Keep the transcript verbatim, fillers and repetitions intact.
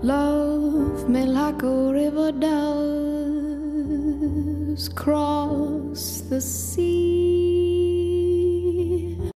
Love me like a river does cross the sea.